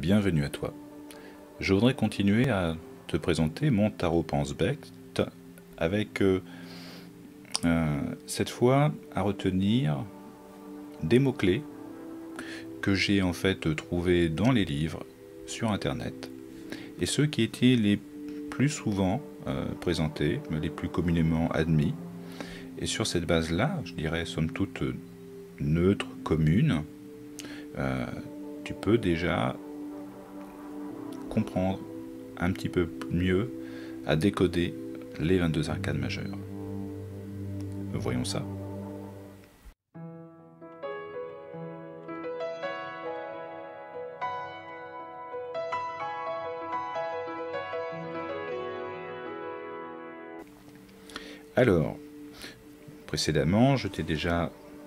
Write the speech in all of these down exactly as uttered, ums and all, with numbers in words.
bienvenue à toi. Je voudrais continuer à te présenter mon tarot pense-bête avec euh, euh, cette fois à retenir des mots-clés que j'ai en fait trouvés dans les livres, sur internet, et ceux qui étaient les plus souvent euh, présentés, les plus communément admis. Et sur cette base-là, je dirais somme toute neutre, commune, euh, tu peux déjà comprendre un petit peu mieux à décoder les vingt-deux arcanes majeures. Voyons ça. Alors, précédemment, je t'ai déjà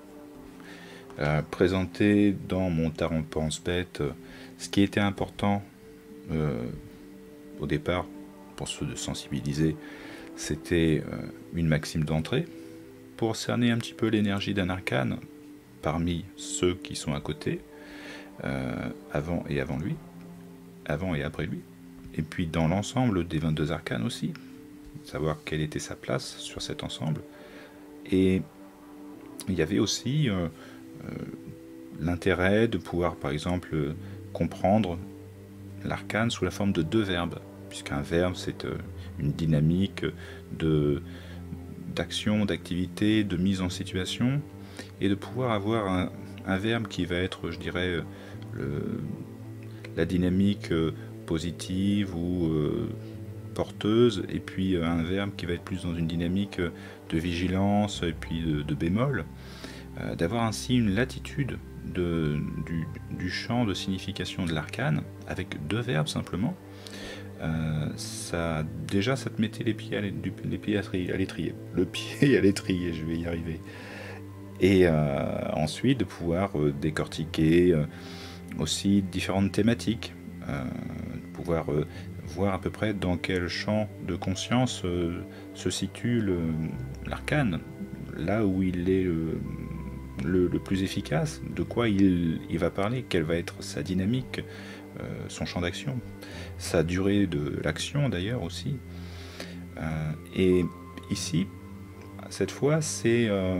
euh, présenté dans mon tarot pense-bête euh, ce qui était important euh, au départ pour ceux de sensibiliser. C'était euh, une maxime d'entrée pour cerner un petit peu l'énergie d'un arcane parmi ceux qui sont à côté, euh, avant et avant lui, avant et après lui, et puis dans l'ensemble des vingt-deux arcanes aussi, savoir quelle était sa place sur cet ensemble. Et il y avait aussi euh, euh, l'intérêt de pouvoir par exemple euh, comprendre l'arcane sous la forme de deux verbes, puisqu'un verbe c'est euh, une dynamique de d'action, d'activité, de mise en situation, et de pouvoir avoir un, un verbe qui va être, je dirais, le, la dynamique positive ou euh, porteuse, et puis un verbe qui va être plus dans une dynamique de vigilance et puis de, de bémol, euh, d'avoir ainsi une latitude de, du, du champ de signification de l'arcane avec deux verbes simplement. Euh, ça, déjà ça te mettait les pieds à l'étrier, le pied à l'étrier, je vais y arriver. Et euh, ensuite de pouvoir euh, décortiquer euh, aussi différentes thématiques, euh, pouvoir euh, voir à peu près dans quel champ de conscience euh, se situe l'arcane, là où il est le, le, le plus efficace, de quoi il, il va parler, quelle va être sa dynamique, euh, son champ d'action, sa durée de l'action d'ailleurs aussi. Euh, et ici, cette fois, c'est euh,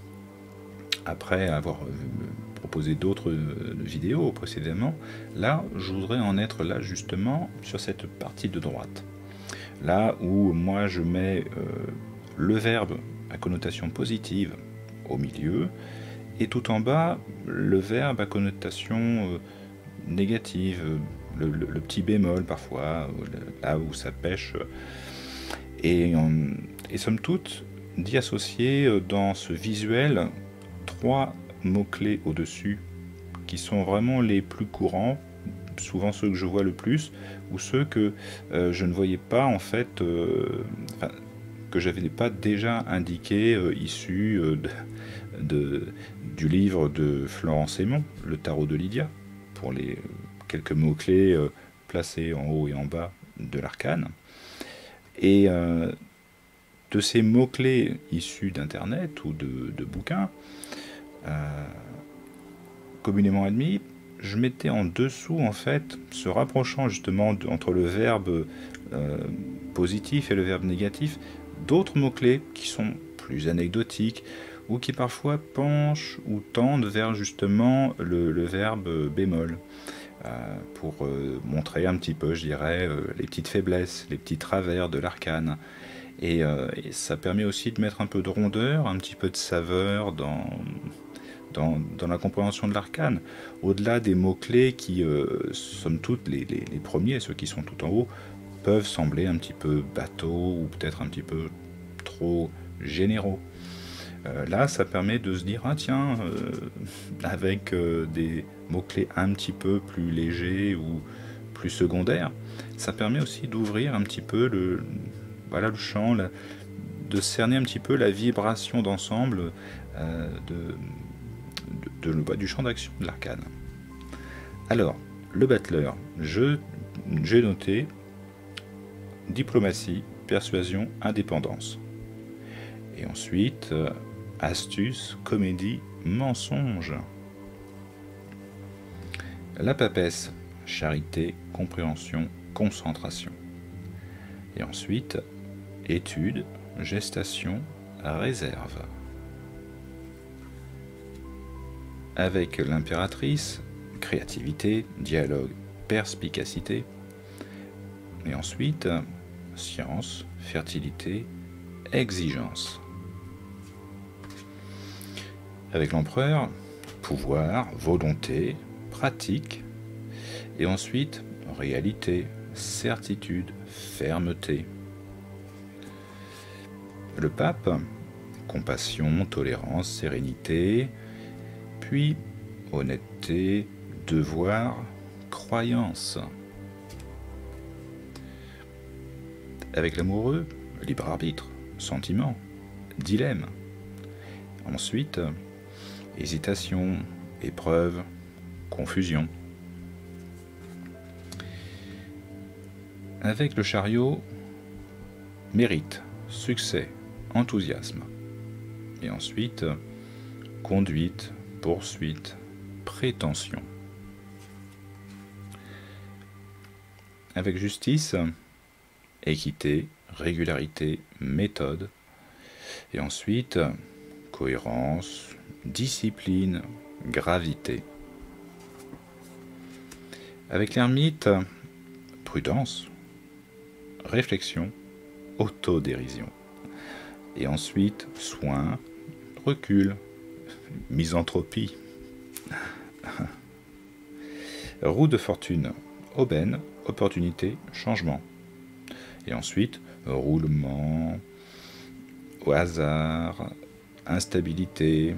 après avoir proposé d'autres vidéos précédemment, là, je voudrais en être là justement sur cette partie de droite. Là où moi je mets euh, le verbe à connotation positive au milieu, et tout en bas, le verbe à connotation euh, négative, le, le, le petit bémol parfois, là où ça pêche. Et, et somme toute, d'y associer dans ce visuel trois mots-clés au-dessus, qui sont vraiment les plus courants, souvent ceux que je vois le plus, ou ceux que euh, je ne voyais pas en fait, euh, enfin, que j'avais pas déjà indiqué, euh, issus euh, de, de, du livre de Florence Aymon, le tarot de Lydia, pour les quelques mots-clés euh, placés en haut et en bas de l'arcane. Et euh, de ces mots-clés issus d'internet ou de, de bouquins, euh, communément admis, je mettais en dessous en fait, se rapprochant justement de, entre le verbe euh, positif et le verbe négatif, d'autres mots-clés qui sont plus anecdotiques ou qui parfois penchent ou tendent vers justement le, le verbe bémol, euh, pour euh, montrer un petit peu, je dirais, euh, les petites faiblesses, les petits travers de l'arcane. Et, euh, et ça permet aussi de mettre un peu de rondeur, un petit peu de saveur dans... Dans, dans la compréhension de l'arcane, au-delà des mots-clés qui, euh, somme toute, les, les, les premiers, ceux qui sont tout en haut, peuvent sembler un petit peu bateaux ou peut-être un petit peu trop généraux. Euh, là, ça permet de se dire, ah tiens, euh, avec euh, des mots-clés un petit peu plus légers ou plus secondaires, ça permet aussi d'ouvrir un petit peu le, voilà, le champ, la, de cerner un petit peu la vibration d'ensemble euh, de... De, de, du champ d'action de l'arcane. Alors, le battleur, je j'ai noté diplomatie, persuasion, indépendance. Et ensuite, euh, astuce, comédie, mensonge. La papesse, charité, compréhension, concentration. Et ensuite, étude, gestation, réserve. Avec l'impératrice, créativité, dialogue, perspicacité. Et ensuite, science, fertilité, exigence. Avec l'empereur, pouvoir, volonté, pratique. Et ensuite, réalité, certitude, fermeté. Le pape, compassion, tolérance, sérénité, puis honnêteté, devoir, croyance. Avec l'amoureux, libre arbitre, sentiment, dilemme. Ensuite, hésitation, épreuve, confusion. Avec le chariot, mérite, succès, enthousiasme. Et ensuite, conduite, poursuite, prétention. Avec justice, équité, régularité, méthode. Et ensuite, cohérence, discipline, gravité. Avec l'ermite, prudence, réflexion, autodérision. Et ensuite, soin, recul, misanthropie. Roue de fortune, aubaine, opportunité, changement. Et ensuite, roulement, au hasard, instabilité.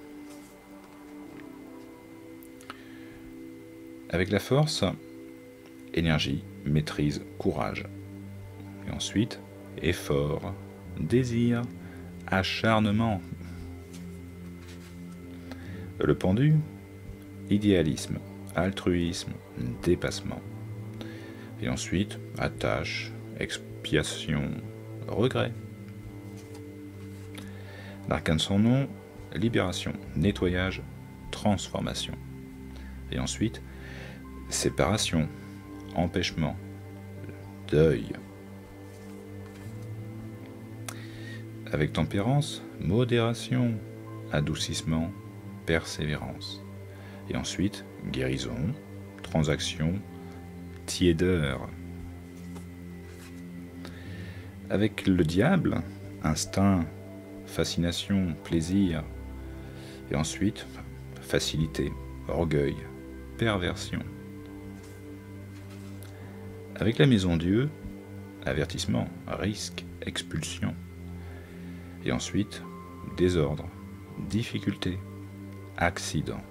Avec la force, énergie, maîtrise, courage. Et ensuite, effort, désir, acharnement. Le pendu, idéalisme, altruisme, dépassement. Et ensuite, attache, expiation, regret. L'arcane de son nom, libération, nettoyage, transformation. Et ensuite, séparation, empêchement, deuil. Avec tempérance, modération, adoucissement, persévérance. Et ensuite, guérison, transaction, tiédeur. Avec le diable, instinct, fascination, plaisir. Et ensuite, facilité, orgueil, perversion. Avec la maison Dieu, avertissement, risque, expulsion. Et ensuite, désordre, difficulté, accident.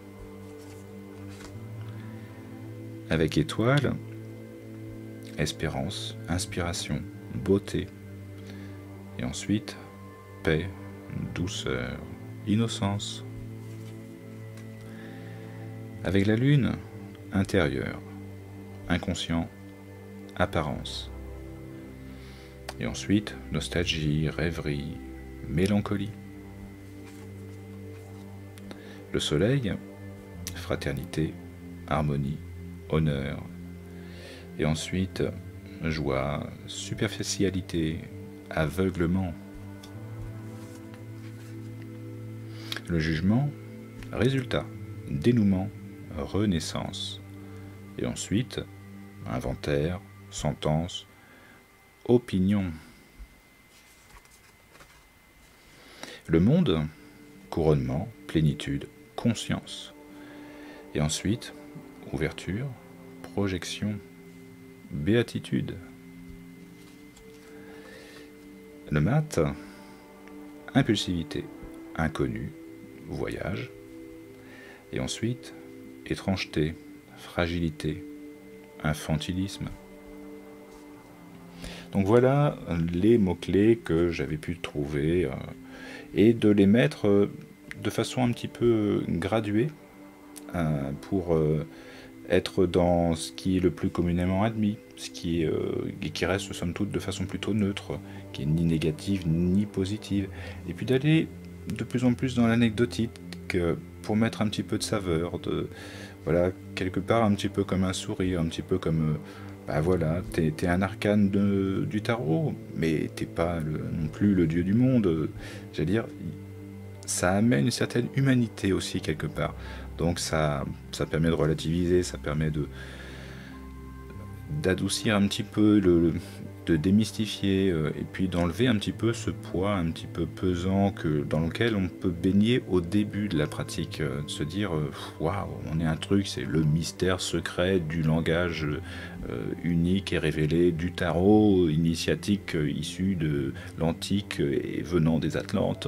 Avec étoile, espérance, inspiration, beauté. Et ensuite, paix, douceur, innocence. Avec la lune, intérieur, inconscient, apparence. Et ensuite, nostalgie, rêverie, mélancolie. Le soleil, fraternité, harmonie, honneur. Et ensuite, joie, superficialité, aveuglement. Le jugement, résultat, dénouement, renaissance. Et ensuite, inventaire, sentence, opinion. Le monde, couronnement, plénitude, conscience. Et ensuite, ouverture, projection, béatitude. Le mat, impulsivité, inconnu, voyage. Et ensuite, étrangeté, fragilité, infantilisme. Donc voilà les mots-clés que j'avais pu trouver euh, et de les mettre euh, de façon un petit peu graduée euh, pour euh, être dans ce qui est le plus communément admis, ce qui, est, euh, qui reste somme toute de façon plutôt neutre, qui est ni négative ni positive, et puis d'aller de plus en plus dans l'anecdotique, pratique euh, pour mettre un petit peu de saveur, de, voilà, quelque part un petit peu comme un sourire, un petit peu comme, euh, bah voilà, t'es, t'es un arcane de, du tarot, mais t'es pas le- non plus le dieu du monde. euh, J'allais dire, ça amène une certaine humanité aussi quelque part. Donc ça, ça permet de relativiser, ça permet de d'adoucir un petit peu, le, de démystifier euh, et puis d'enlever un petit peu ce poids un petit peu pesant que, dans lequel on peut baigner au début de la pratique. Euh, de se dire, euh, waouh, on est un truc, c'est le mystère secret du langage euh, unique et révélé du tarot initiatique euh, issu de l'antique et venant des Atlantes.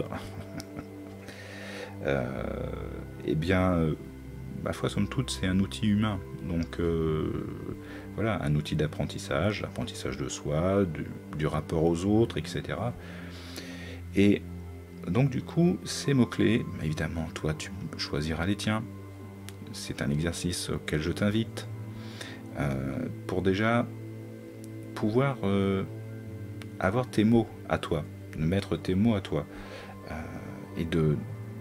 Euh, eh bien, euh, ma foi, somme toute, c'est un outil humain. Donc, euh, voilà, un outil d'apprentissage, l'apprentissage de soi, du, du rapport aux autres, et cetera. Et donc, du coup, ces mots-clés, évidemment, toi, tu choisiras les tiens. C'est un exercice auquel je t'invite euh, pour déjà pouvoir euh, avoir tes mots à toi, mettre tes mots à toi, euh, et de,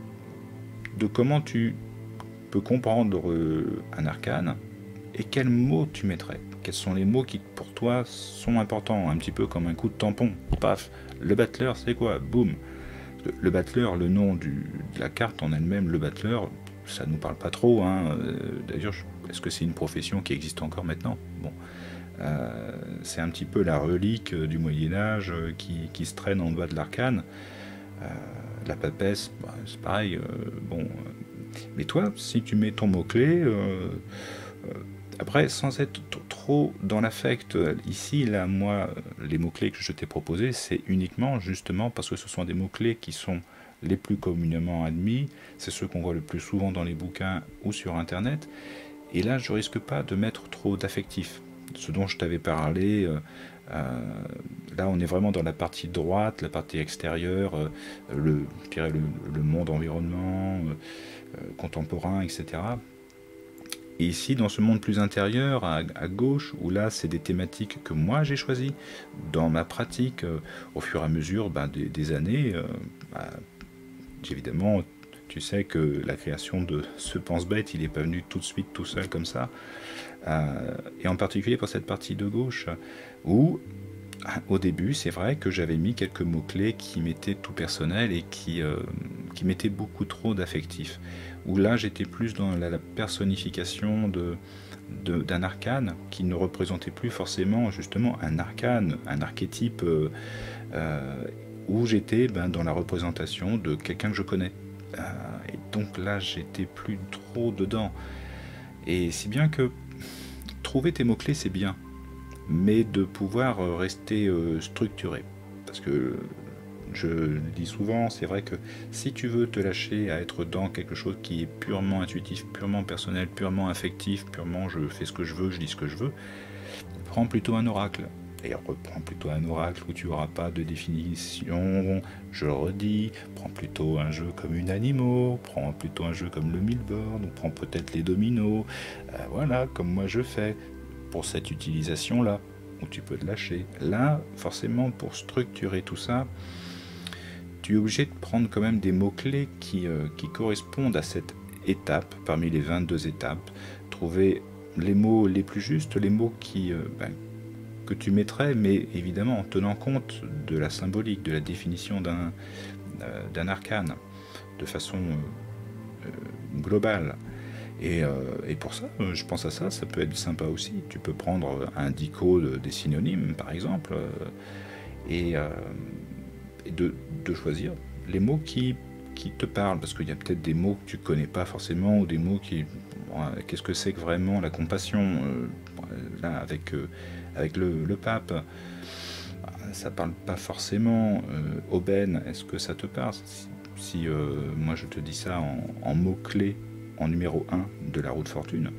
de comment tu peux comprendre euh, un arcane et quels mots tu mettrais. Quels sont les mots qui pour toi sont importants, un petit peu comme un coup de tampon. Paf, le battleur c'est quoi? Boum. Le battleur, le nom du, de la carte en elle-même, le battleur, ça nous parle pas trop. Hein. Euh, D'ailleurs, est-ce que c'est une profession qui existe encore maintenant? Bon, euh, c'est un petit peu la relique du Moyen-Âge qui, qui se traîne en bas de l'arcane. Euh, la papesse, bah, c'est pareil. Euh, bon, mais toi, si tu mets ton mot-clé, euh, euh, après, sans être trop dans l'affect, ici, là, moi, les mots-clés que je t'ai proposés, c'est uniquement, justement, parce que ce sont des mots-clés qui sont les plus communément admis, c'est ceux qu'on voit le plus souvent dans les bouquins ou sur Internet, et là, je risque pas de mettre trop d'affectif. Ce dont je t'avais parlé, euh, euh, là, on est vraiment dans la partie droite, la partie extérieure, euh, le, je dirais le, le monde environnement, euh, contemporain, et cetera. Et ici, dans ce monde plus intérieur, à, à gauche, où là, c'est des thématiques que moi j'ai choisies dans ma pratique, euh, au fur et à mesure ben, des, des années. Euh, bah, évidemment, tu sais que la création de ce pense-bête, il n'est pas venu tout de suite tout seul comme ça. Euh, et en particulier pour cette partie de gauche, où au début, c'est vrai que j'avais mis quelques mots-clés qui m'étaient tout personnels et qui, euh, qui mettaient beaucoup trop d'affectif. Où là, j'étais plus dans la, la personnification de, de, d'un arcane qui ne représentait plus forcément justement un arcane, un archétype, euh, euh, où j'étais ben, dans la représentation de quelqu'un que je connais. Euh, et donc là, j'étais plus trop dedans. Et si bien que trouver tes mots-clés, c'est bien, mais de pouvoir rester structuré. Parce que je le dis souvent, c'est vrai que si tu veux te lâcher à être dans quelque chose qui est purement intuitif, purement personnel, purement affectif, purement je fais ce que je veux, je dis ce que je veux, prends plutôt un oracle. Et reprends plutôt un oracle où tu n'auras pas de définition, je le redis, prends plutôt un jeu comme une Animo, prends plutôt un jeu comme le Milborn, ou prends peut-être les dominos, euh, voilà, comme moi je fais, pour cette utilisation-là, où tu peux te lâcher. Là, forcément, pour structurer tout ça, tu es obligé de prendre quand même des mots-clés qui, euh, qui correspondent à cette étape, parmi les vingt-deux étapes, trouver les mots les plus justes, les mots qui... Euh, ben, que tu mettrais, mais évidemment en tenant compte de la symbolique, de la définition d'un euh, d'un arcane, de façon euh, globale. Et, euh, et pour ça, je pense à ça, ça peut être sympa aussi. Tu peux prendre un dico de, des synonymes, par exemple, euh, et, euh, et de, de choisir les mots qui, qui te parlent, parce qu'il y a peut-être des mots que tu connais pas forcément, ou des mots qui... Bon, qu'est-ce que c'est que vraiment la compassion euh, là, avec... Euh, avec le, le pape, ça parle pas forcément. Euh, Aubaine, est-ce que ça te parle? Si, si euh, moi je te dis ça en, en mots-clés, en numéro un de la roue de fortune.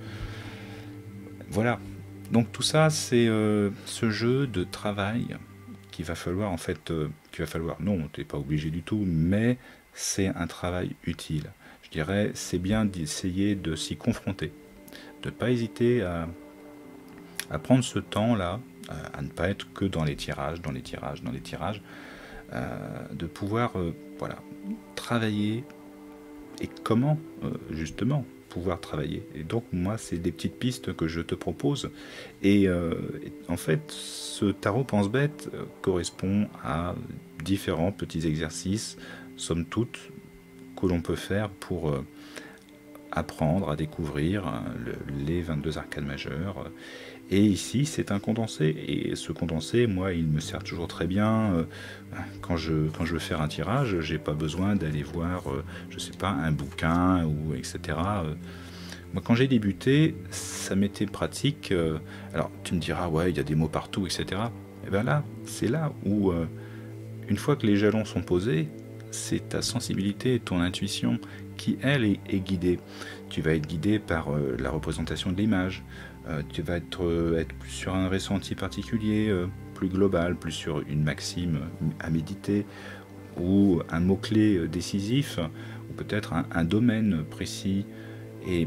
Voilà. Donc tout ça, c'est euh, ce jeu de travail qu'il va falloir, en fait, euh, qu'il va falloir, non, t'es pas obligé du tout, mais c'est un travail utile. Je dirais, c'est bien d'essayer de s'y confronter, de ne pas hésiter à à prendre ce temps-là, à ne pas être que dans les tirages, dans les tirages, dans les tirages, euh, de pouvoir euh, voilà, travailler et comment euh, justement pouvoir travailler. Et donc moi, c'est des petites pistes que je te propose. Et euh, en fait, ce tarot pense-bête euh, correspond à différents petits exercices, somme toute, que l'on peut faire pour euh, apprendre à découvrir hein, le, les vingt-deux arcades majeures. Et ici, c'est un condensé. Et ce condensé, moi, il me sert toujours très bien. Euh, quand, je, quand je veux faire un tirage, j'ai pas besoin d'aller voir, euh, je sais pas, un bouquin, ou et cetera. Euh, moi, quand j'ai débuté, ça m'était pratique. Euh, alors, tu me diras, ouais, il y a des mots partout, et cetera. Et bien là, c'est là où, euh, une fois que les jalons sont posés, c'est ta sensibilité, ton intuition qui, elle, est, est guidée. Tu vas être guidé par euh, la représentation de l'image. Euh, tu vas être, euh, être plus sur un ressenti particulier, euh, plus global, plus sur une maxime à méditer, ou un mot-clé euh, décisif, ou peut-être un, un domaine précis. Et,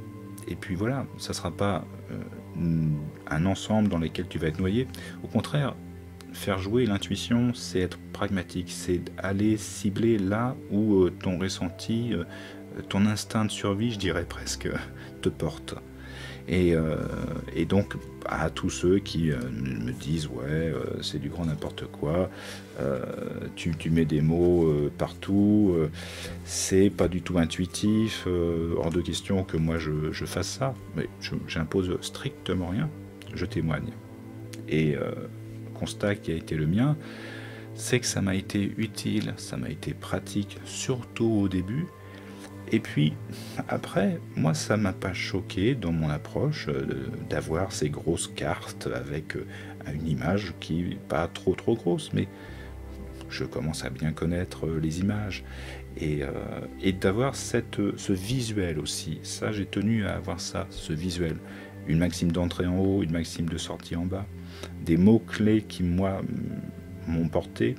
et puis voilà, ça ne sera pas euh, un ensemble dans lequel tu vas être noyé. Au contraire, faire jouer l'intuition, c'est être pragmatique, c'est aller cibler là où euh, ton ressenti, euh, ton instinct de survie, je dirais presque, te porte. Et, euh, et donc, à tous ceux qui euh, me disent « Ouais, euh, c'est du grand n'importe quoi, euh, tu, tu mets des mots euh, partout, euh, c'est pas du tout intuitif, euh, hors de question que moi je, je fasse ça. » Mais j'impose strictement rien, je témoigne. Et euh, le constat qui a été le mien, c'est que ça m'a été utile, ça m'a été pratique, surtout au début. Et puis, après, moi, ça m'a pas choqué dans mon approche euh, d'avoir ces grosses cartes avec euh, une image qui n'est pas trop trop grosse, mais je commence à bien connaître euh, les images. Et, euh, et d'avoir cette, ce visuel aussi. Ça, j'ai tenu à avoir ça, ce visuel. Une maxime d'entrée en haut, une maxime de sortie en bas. Des mots-clés qui, moi, m'ont porté.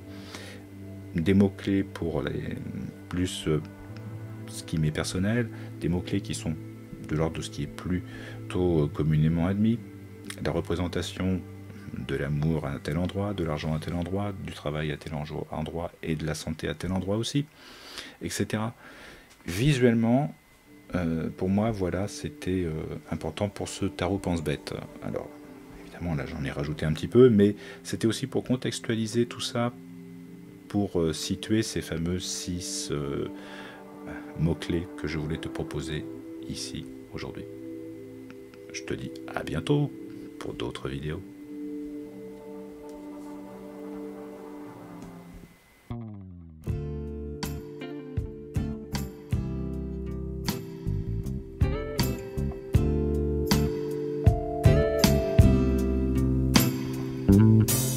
Des mots-clés pour les plus... Euh, ce qui m'est personnel, des mots-clés qui sont de l'ordre de ce qui est plutôt communément admis, la représentation de l'amour à tel endroit, de l'argent à tel endroit, du travail à tel endroit et de la santé à tel endroit aussi, et cetera. Visuellement, euh, pour moi, voilà, c'était euh, important pour ce tarot pense-bête. Alors, évidemment, là, j'en ai rajouté un petit peu, mais c'était aussi pour contextualiser tout ça, pour euh, situer ces fameux six... Euh, mots-clés que je voulais te proposer ici aujourd'hui. Je te dis à bientôt pour d'autres vidéos. Thank you.